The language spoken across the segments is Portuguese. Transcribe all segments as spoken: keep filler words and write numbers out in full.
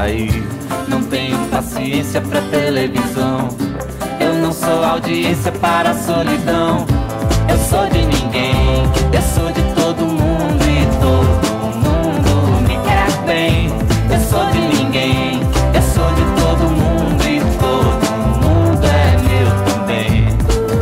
sair. Não tenho paciência pra televisão. Eu não sou audiência para a solidão. Eu sou de ninguém, eu sou de todo mundo e todo mundo me quer bem. Eu sou de ninguém, eu sou de todo mundo e todo mundo é meu também.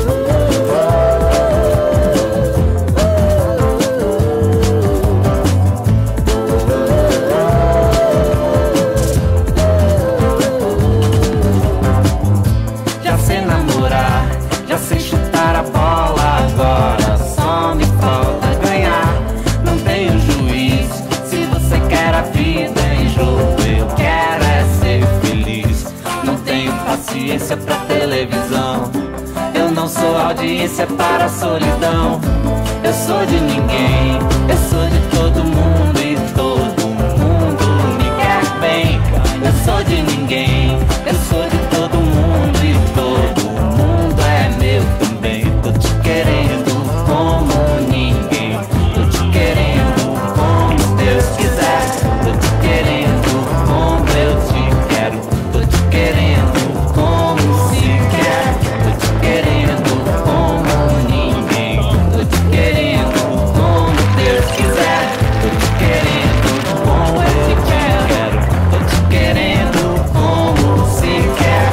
Já sei namorar, já sei chutar a bola, agora só me falta ganhar. Não tenho juiz, se você quer a vida em jogo, eu quero é ser feliz. Não tenho paciência pra televisão. Eu não sou audiência para a solidão. Eu sou de ninguém, eu sou de todo mundo e todo mundo me quer bem. Eu sou de ninguém, eu sou de todo mundo e todo mundo é meu também. Tô te querendo como ninguém, tô te querendo como Deus quiser. Tô te querendo como eu te quero, tô te querendo como se quer. Tô te querendo como ninguém, tô te querendo como Deus quiser. Tô te querendo como eu te quero, tô te querendo como se quer.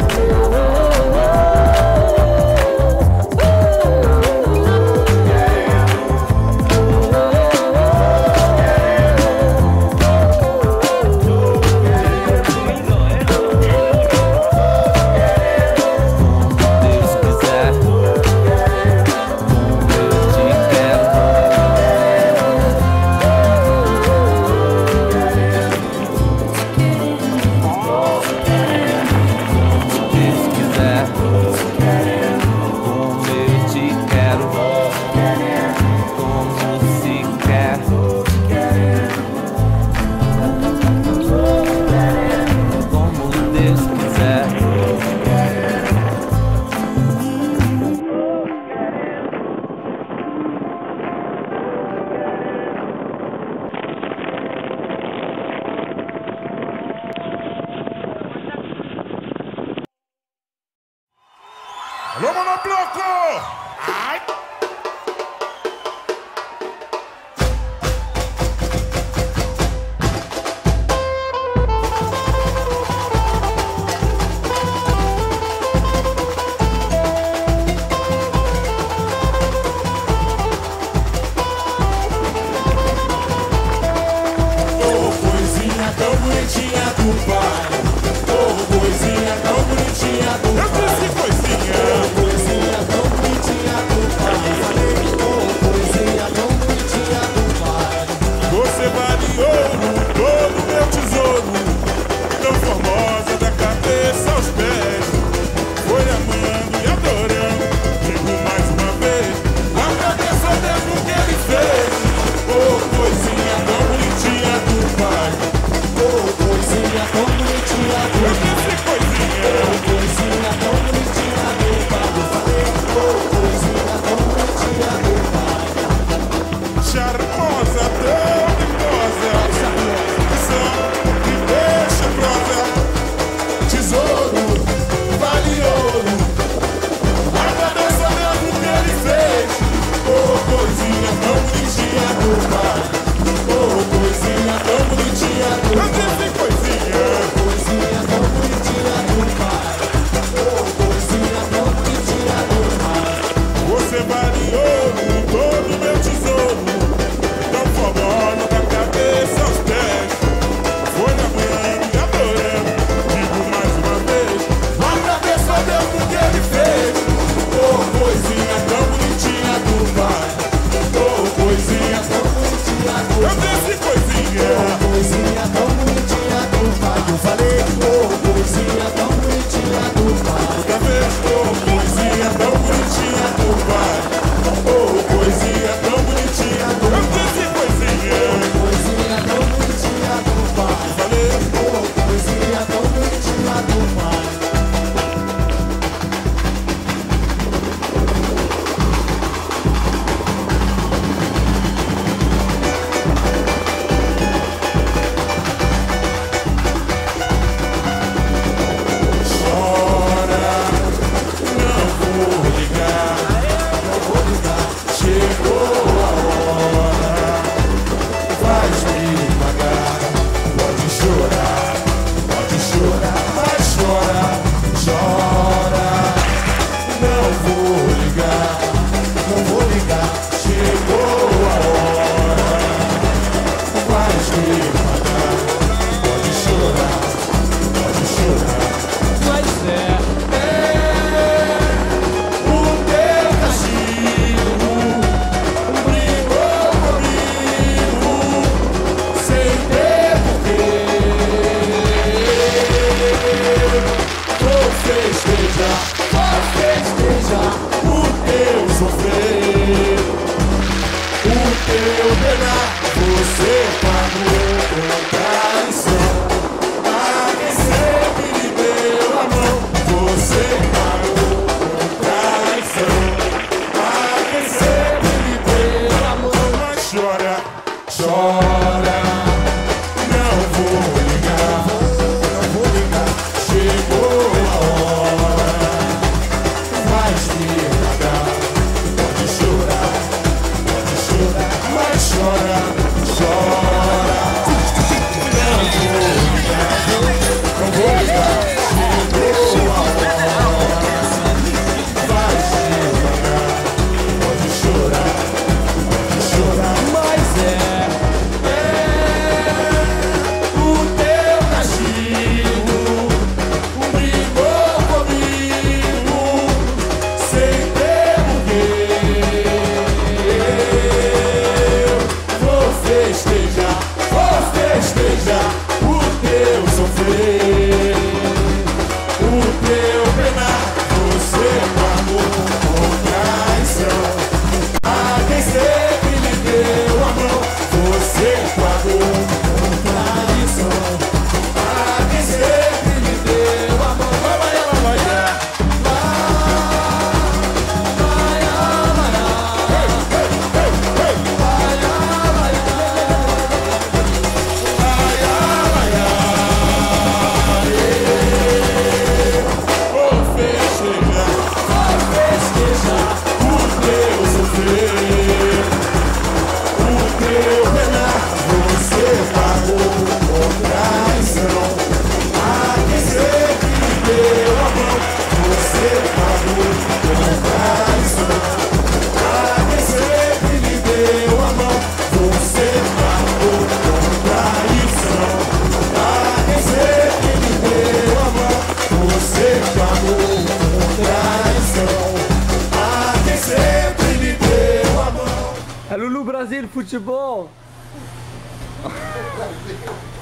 Deus quiser, como eu te quero. Deus quiser, como eu te quero. Como se quer. Como Deus quiser. Alô, monobloco! Ai! Oh, coisinha tão bonitinha do pai. Oh, coisinha tão bonitinha do pai. Eu disse coisinha. Oh, coisinha tão bonitinha do pai. No Brasil, futebol.